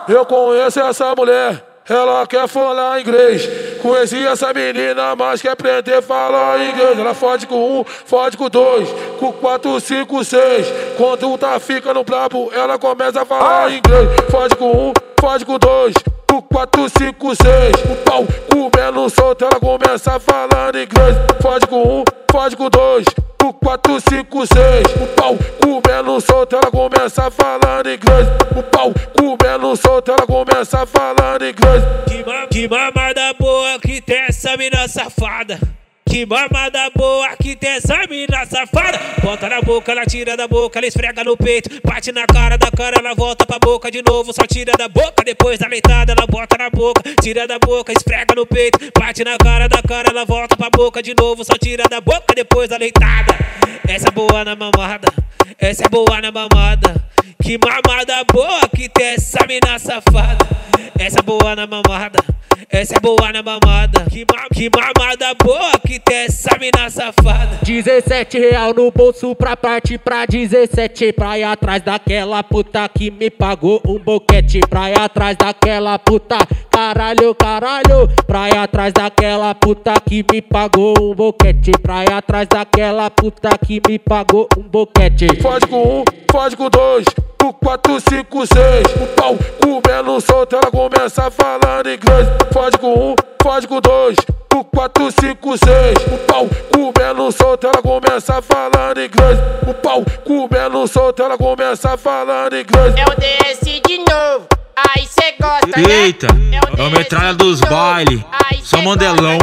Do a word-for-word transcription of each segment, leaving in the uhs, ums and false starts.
Eu conheço essa mulher, ela quer falar inglês. Conheci essa menina, mas quer aprender a falar inglês. Ela fode com um, fode com dois, com quatro, cinco, seis. Quando tá ficando brabo, ela começa a falar inglês. Fode com um, fode com dois, com quatro, cinco, seis. O pau comendo solto, ela começa a falar inglês. Fode com um, fode com dois, com quatro, cinco, seis. O pau comendo solto, ela começa a falar inglês. O pau comendo solto, ela começa a falar inglês. Que, ma que mamada boa que tem essa mina safada. Que mamada boa que tem essa mina safada. Bota na boca, ela tira da boca, ela esfrega no peito. Bate na cara, da cara ela volta pra boca de novo. Só tira da boca, depois da leitada ela bota na boca. Tira da boca, esfrega no peito. Bate na cara, da cara ela volta pra boca de novo. Só tira da boca, depois da leitada. Essa é boa na mamada, essa é boa na mamada. Que mamada boa que tem essa mina safada. Essa é boa na mamada, essa é boa na mamada. Que, ma que mamada boa que tem essa mina safada. dezessete real no bolso pra partir pra dezessete. Pra ir atrás daquela puta que me pagou um boquete. Pra ir atrás daquela puta, caralho, caralho. Pra ir atrás daquela puta que me pagou um boquete. Pra ir atrás daquela puta que me pagou um boquete. Fode com um, fode com dois, com quatro, cinco, seis. O pau comendo solto, ela começa a falar inglês. Fode com um, fode com dois, com quatro, cinco, seis. O pau comendo solto, ela começa a falar inglês. O pau comendo solto, ela começa a falar inglês. É o D S de novo, aí cê gosta, né? Eita, é o metralha dos baile, só modelão.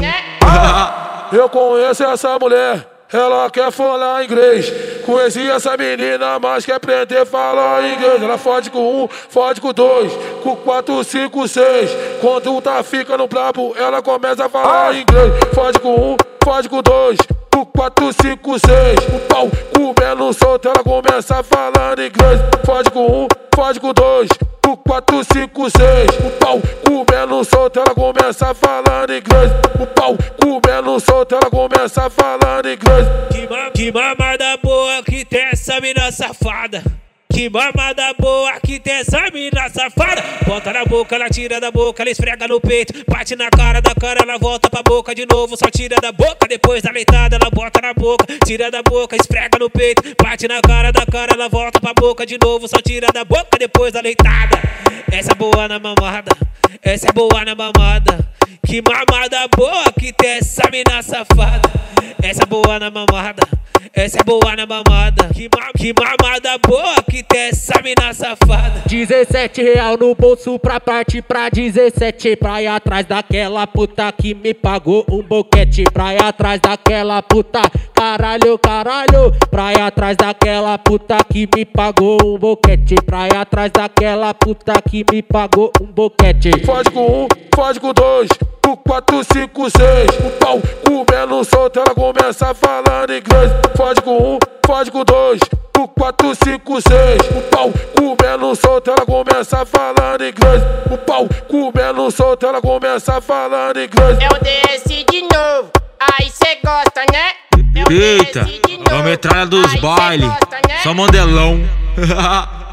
Eu conheço essa mulher, ela quer falar inglês. Conheci essa menina, mas quer aprender a falar inglês. Ela fode com um, fode com dois, com quatro, cinco, seis. Quando tá ficando brabo, ela começa a falar inglês. Fode com um, fode com dois, com quatro, cinco, seis. O pau comendo solto, ela começa a falar inglês. Fode com um, fode com dois, com quatro, cinco, seis. O pau comendo solto, ela começa a falar inglês. O pau comendo solto, ela começa a falar inglês. Que, ma que mamada boa que tem essa mina safada. Que mamada boa que tem essa mina safada. Bota na boca, ela tira da boca, ela esfrega no peito. Bate na cara, da cara ela volta pra boca de novo. Só tira da boca, depois da leitada ela bota na boca. Tira da boca, esfrega no peito. Bate na cara, da cara ela volta pra boca de novo. Só tira da boca, depois da leitada. Essa é boa na mamada, essa é boa na mamada. Que mamada boa que tem essa mina safada. Essa é boa na mamada, essa é boa na mamada. Que, ma que mamada boa que tem essa mina safada. dezessete real no bolso pra partir pra dezessete. Pra ir atrás daquela puta que me pagou um boquete. Pra ir atrás daquela puta, caralho, caralho. Pra ir atrás daquela puta que me pagou um boquete. Pra ir atrás daquela puta que me pagou um boquete. Fode com um, fode com dois, com quatro, cinco, seis. O pau comendo solto, ela começa a falar inglês. Fode com um, fode com dois, com quatro, cinco, seis. O pau comendo solto, ela começa a falar inglês. O pau comendo solto, ela começa a falar inglês. É o D S de novo, aí cê gosta, né? É o Eita, D S de é o novo, metralha dos aí cê baile, gosta, né? só modelão.